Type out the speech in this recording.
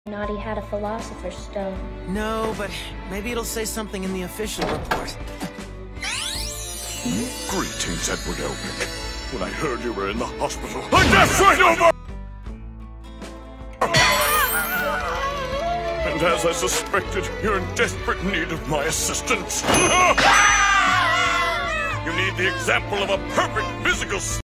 Naughty had a philosopher's stone. No, but maybe it'll say something in the official report. Greetings, Edward Elric. When I heard you were in the hospital, I dashed right over! And as I suspected, you're in desperate need of my assistance. You need the example of a perfect physical